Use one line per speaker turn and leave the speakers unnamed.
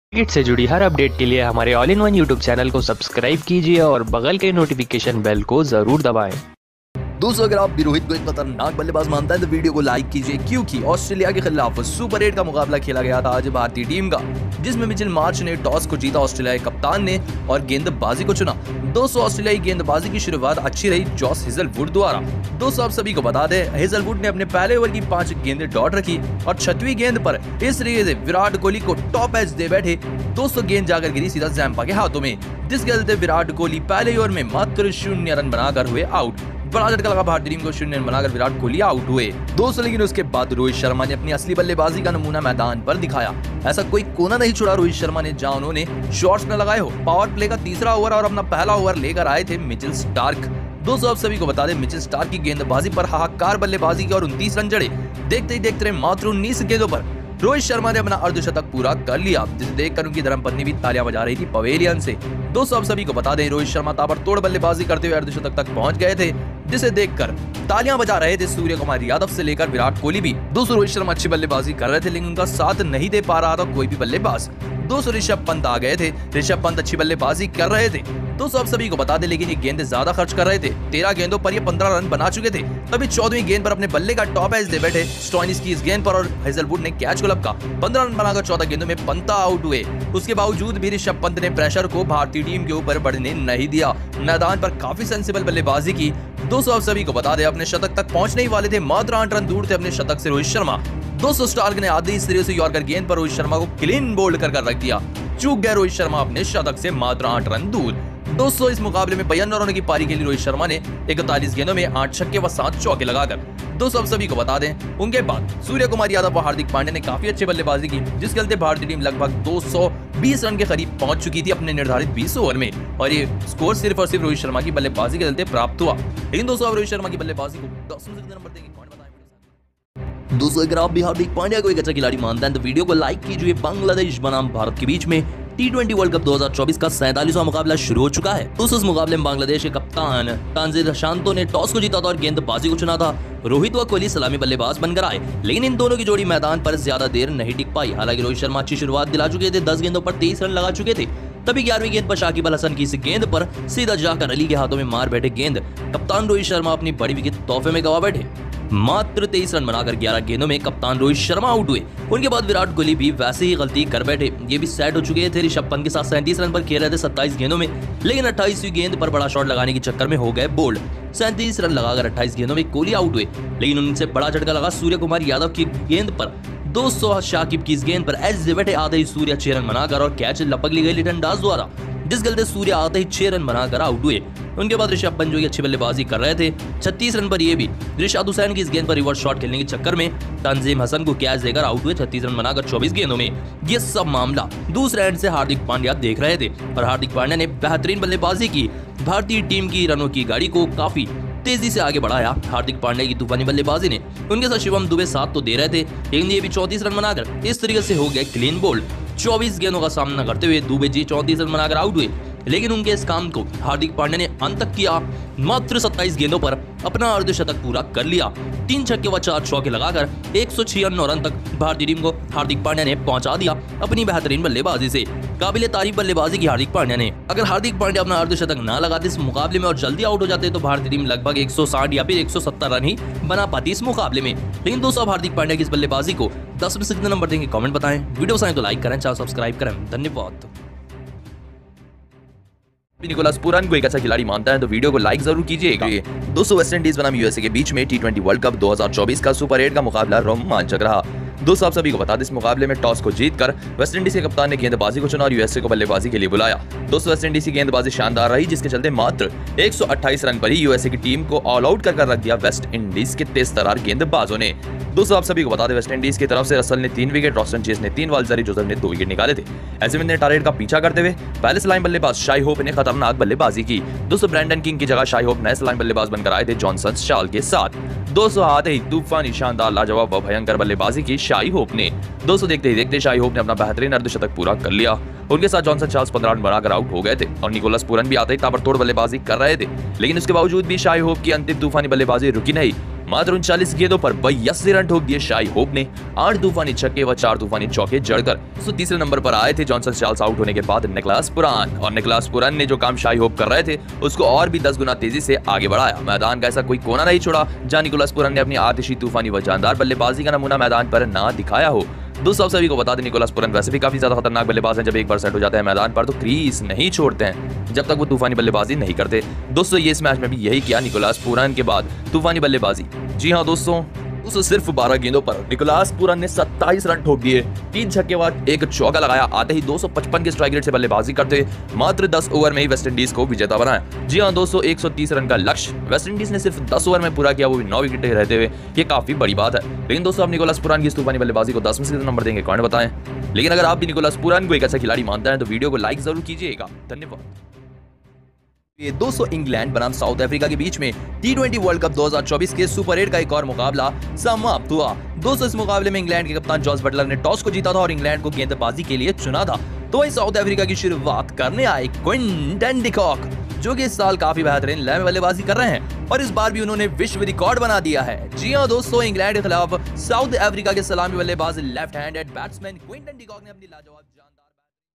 Cricket से जुड़ी हर update के लिए हमारे all in one YouTube channel को सब्सक्राइब कीजिए और बगल के नोटिफिकेशन बेल को जरूर दबाएं।
दोस्तों, अगर आप भी रोहित को एक खतरनाक बल्लेबाज मानता है तो वीडियो को लाइक कीजिए, क्योंकि ऑस्ट्रेलिया के खिलाफ सुपर 8 का मुकाबला खेला गया था आज भारतीय टीम का, जिसमें मिचेल मार्श ने टॉस को जीता ऑस्ट्रेलियाई कप्तान ने और गेंदबाजी को चुना। दोस्तों, ऑस्ट्रेलियाई गेंदबाजी की शुरुआत अच्छी रही जॉस हेजलवुड द्वारा। दोस्तों, आप सभी को बता दें, हेजलवुड ने अपने पहले ओवर की 5 गेंदें डॉट रखी और 6वीं गेंद पर इस तरीके से विराट कोहली को टॉप एज दे बैठे। दोस्तों, गेंद जाकर गिरी सीधा जैम्पा के हाथों में, जिसके चलते विराट कोहली पहले ओवर में मात्र 0 रन बनाकर हुए आउट। बड़ा झटका लगा भारतीय टीम को, 0 रन बनाकर विराट कोहली आउट हुए। दोस्तों, लेकिन उसके बाद रोहित शर्मा ने अपनी असली बल्लेबाजी का नमूना मैदान पर दिखाया। ऐसा कोई कोना नहीं छोड़ा रोहित शर्मा ने जहां उन्होंने शॉट्स न लगाए हो। पावर प्ले का तीसरा ओवर और अपना पहला ओवर लेकर आए थे मिचेल स्टार्क। दोस्तों, आप सभी को बता दें, मिचेल स्टार्क की गेंदबाजी पर हाहाकार बल्लेबाजी की और 29 रन जड़े। देखते ही देखते मात्र 19 गेंदों पर रोहित शर्मा ने अपना अर्धशतक पूरा कर लिया, जिसे देखकर उनकी धर्मपत्नी भी तालियां बजा रही थी पवेलियन से। दोस्तों, आप सभी को बता दें, रोहित शर्मा ताबड़तोड़ बल्लेबाजी करते हुए अर्धशतक तक पहुंच गए थे, जिसे देखकर तालियां बजा रहे थे सूर्य कुमार यादव से लेकर विराट कोहली भी। दोस्तों, रोहित शर्मा अच्छी बल्लेबाजी कर रहे थे, लेकिन उनका साथ नहीं दे पा रहा था कोई भी बल्लेबाज। दोस्तों, ऋषभ पंत आ गए थे, ऋषभ पंत अच्छी बल्लेबाजी कर रहे थे। दोस्तों, आप सभी को बता दें, लेकिन ये गेंदें ज्यादा खर्च कर रहे थे। 13 गेंदों पर ये 15 रन बना चुके थे। तभी 14वीं गेंद पर अपने बल्ले का टॉप एज दे बैठे स्टॉइनिस की इस गेंद पर और हेजलवुड ने कैच को लपका। 15 रन बनाकर 14 गेंदों में पंत आउट हुए। उसके बावजूद भी ऋषभ पंत ने प्रेशर को भारतीय टीम के ऊपर बढ़ने नहीं दिया, मैदान पर काफी सेंसिबल बल्लेबाजी की। दोस्तों, आप सभी को बता दें, अपने शतक तक पहुंचने ही वाले थे, मात्र 8 रन दूर थे अपने शतक से रोहित शर्मा। दोस्तों, स्टार्क ने आधी सिरे से यॉर्कर गेंद पर रोहित शर्मा को क्लीन बोल्ड कर रख दिया। चूक गए रोहित शर्मा अपने शतक से मात्र 8 रन दूर। दोस्तों, इस मुकाबले में 52 रनों की पारी के लिए रोहित शर्मा ने 41 गेंदों में 8 छक्के व 7 चौके लगाकर। दोस्तों, आप सभी को बता दें, उनके बाद सूर्य कुमार यादव व हार्दिक पांड्या ने काफी अच्छी बल्लेबाजी की, जिसके चलते भारतीय टीम लगभग 220 रन के करीब पहुंच चुकी थी अपने निर्धारित 20 ओवर में, और ये स्कोर सिर्फ और सिर्फ रोहित शर्मा की बल्लेबाजी के चलते प्राप्त हुआ। लेकिन दोस्तों, आप रोहित शर्मा की बल्लेबाजी को 10 में से कितने नंबर देंगे? दोस्तों, अगर आप भी हार्दिक पांड्या को एक अच्छा खिलाड़ी मानते हैं तो वीडियो को लाइक कीजिए। बांग्लादेश बनाम भारत के बीच में T20 वर्ल्ड कप 2024 का 47वां मुकाबला शुरू हो चुका है। उस मुकाबले में बांग्लादेश के कप्तान तानजीर हसानतो ने टॉस को जीता था और गेंदबाजी को चुना था। रोहित व कोहली सलामी बल्लेबाज बनकर आए, लेकिन इन दोनों की जोड़ी मैदान पर ज्यादा देर नहीं टिक पाई। हालांकि रोहित शर्मा अच्छी शुरुआत दिला चुके थे, 10 गेंदों पर 23 रन लगा चुके थे। तभी 11वीं गेंद पर शाकिब अल हसन की इस गेंद पर सीधा जाकर अली के हाथों में मार बैठे गेंद कप्तान रोहित शर्मा अपनी बड़ी विकेट तोहफे में गवा बैठे। मात्र 23 रन बनाकर 11 गेंदों में कप्तान रोहित शर्मा आउट हुए। उनके बाद विराट कोहली भी वैसे ही गलती कर बैठे, ये भी सेट हो चुके थे। ऋषभ पंत के साथ 37 रन पर खेल रहे थे 27 गेंदों में, लेकिन 28वीं गेंद पर बड़ा शॉट लगाने के चक्कर में हो गए बोल्ड। 37 रन लगाकर 28 गेंदों में कोहली आउट हुए, लेकिन उनसे बड़ा झटका लगा सूर्य कुमार यादव की गेंद पर। दोस्तों, शाकिब की इस गेंद पर एज से बैठे आते ही सूर्य 6 रन बनाकर और कैच लपक ली गई लिटन दास द्वारा, जिस गलते सूर्य आते ही 6 रन बनाकर आउट हुए। उनके बाद ऋषभ पंत जो अच्छी बल्लेबाजी कर रहे थे, 36 रन पर ये भी रिशाद हुसैन की इस गेंद पर रिवर्स शॉट खेलने के चक्कर में तंजीम हसन को कैच देकर आउट हुए 36 रन बनाकर 24 गेंदों में। ये सब मामला दूसरे एंड से हार्दिक पांड्या देख रहे थे और हार्दिक पांड्या ने बेहतरीन बल्लेबाजी की, भारतीय टीम की रनों की गाड़ी को काफी तेजी से आगे बढ़ाया। हार्दिक पांड्या की तूफानी बल्लेबाजी ने, उनके साथ शिवम दुबे साथ तो दे रहे थे, लेकिन ये भी 34 रन बनाकर इस तरीके से हो गए क्लीन बोल्ड। 24 गेंदों का सामना करते हुए दुबे जी 34 रन बनाकर आउट हुए, लेकिन उनके इस काम को हार्दिक पांड्या ने अंत तक किया। मात्र 27 गेंदों पर अपना अर्धशतक पूरा कर लिया। 3 छक्के व 4 चौके लगाकर 196 रन तक भारतीय टीम को हार्दिक पांड्या ने पहुंचा दिया अपनी बेहतरीन बल्लेबाजी से। काबिले तारीफ बल्लेबाजी की हार्दिक पांड्या ने। अगर हार्दिक पांड्या अपना अर्धशतक ना लगाते इस मुकाबले में और जल्दी आउट हो जाते तो भारतीय टीम लगभग 160 या फिर 170 रन ही बना पाती इस मुकाबले में। लेकिन दोस्तों, हार्दिक पांड्या की इस बल्लेबाजी को 10 में से कितने नंबर देंगे? कमेंट बताएं। वीडियो पसंद तो लाइक करें, चैनल सब्सक्राइब करें। धन्यवाद।
निकोलस पूरन को एक अच्छा खिलाड़ी मानता है तो वीडियो को लाइक जरूर कीजिएगा। दोस्तों, वेस्ट इंडीज बनाम यूएसए के बीच में T20 वर्ल्ड कप 2024 का सुपर 8 का मुकाबला रोमांचक रहा। दोस्तों, आप सभी को बता दें, इस मुकाबले में टॉस को जीतकर वेस्ट इंडीज के कप्तान ने गेंदबाजी को चुना और यूएसए को बल्लेबाजी के लिए बुलाया। दोस्तों, वेस्ट इंडीज की गेंदबाजी शानदार रही, जिसके चलते मात्र 128 रन पर ही यूएसए की टीम को ऑल आउट कर रख दिया वेस्ट इंडीज के तेज तरार गेंदबाजों ने। दोस्तों, आप सभी को बता दें, वेस्ट इंडीज की तरफ से रसल ने 3 विकेट, रॉस्टन चेस ने 3, वालजरी जोसेफ ने 2 विकेट निकाले थे। ऐसे में टारगेट का पीछा करते हुए पहले सलामी बल्लेबाज शाई होप ने खतरनाक बल्लेबाजी की। दोस्तों, ब्रैंडन किंग की जगह शाई होप नए सलामी बल्लेबाज बनकर आए थे जॉनसन शाल के साथ। दोस्तों, आते ही तूफानी शानदार लाजवाब व भयंकर बल्लेबाजी की शाई होप ने। दोस्तों, देखते ही देखते शाई होप ने अपना बेहतरीन अर्धशतक पूरा कर लिया। उनके साथ जॉनसन चार्ल्स 15 रन बनाकर आउट हो गए थे और निकोलस पूरन भी आते ही ताबड़तोड़ बल्लेबाजी कर रहे थे, लेकिन उसके बावजूद भी शाई होप की अंतिम तूफानी बल्लेबाजी रुकी नहीं। मात्र 39 गेंदों पर 82 रन ठोक दिए शाई होप ने। 8 तूफानी छक्के व 4 तूफानी चौके जड़कर। तो तीसरे नंबर पर आए थे जॉनसन चार्ल्स आउट होने के बाद निकोलस पुरान, और निकोलस पुरान ने जो काम शाई होप कर रहे थे उसको और भी 10 गुना तेजी से आगे बढ़ाया। मैदान का ऐसा कोई कोना नहीं छोड़ा जहां निकोलस पुरान ने अपनी आतिशी, तूफानी व जानदार बल्लेबाजी का नमूना मैदान पर ना दिखाया हो। दोस्तों आप सभी को बता दें निकोलस पुरान वैसे भी काफी ज्यादा खतरनाक बल्लेबाज हैं। जब एक बार सेट हो जाते हैं मैदान पर तो क्रीज नहीं छोड़ते हैं जब तक वो तूफानी बल्लेबाजी नहीं करते। दोस्तों ये इस मैच में भी यही किया निकोलस पुरान के बाद तूफानी बल्लेबाजी। जी हाँ दोस्तों सिर्फ 12 गेंदों पर निकोलस पुरान ने 27 रन ठोक दिए, 3 छक्के बाद 1 चौका लगाया। आते ही 255 के स्ट्राइक रेट से बल्लेबाजी करते मात्र 10 ओवर में ही वेस्टइंडीज को विजेता बनाया। जी हां दोस्तों 130 रन का लक्ष्य वेस्टइंडीज ने सिर्फ 10 ओवर में पूरा किया, वो भी 9 विकेटें रहते हुए। ये काफी बड़ी बात है। लेकिन दोस्तों आप निकोलस पुरान की इस तूफानी बल्लेबाजी को 10 में से कितना नंबर देंगे कमेंट बताएं। लेकिन अगर आप भी निकोलस पुरान को एक ऐसा खिलाड़ी मानते हैं तो वीडियो को लाइक जरूर कीजिएगा। धन्यवाद।
ये 200 इंग्लैंड बनाम साउथ अफ्रीका के बीच में T20 वर्ल्ड कप 2024 के सुपर 8 का एक और मुकाबला समाप्त हुआ। दोस्तों इस मुकाबले में इंग्लैंड के कप्तान जॉस बटलर ने टॉस को जीता था और इंग्लैंड को गेंदबाजी के लिए चुना था। तो वहीं साउथ अफ्रीका की शुरुआत करने आए क्विंटन डी कॉक, जो कि इस साल काफी बेहतरीन लय में बल्लेबाजी कर रहे हैं और इस बार भी उन्होंने विश्व रिकॉर्ड बना दिया है। जी हां दोस्तों इंग्लैंड के खिलाफ साउथ अफ्रीका के सलामी बल्लेबाज left handed batsman Quinton de Kock ने अपनी लाजवाब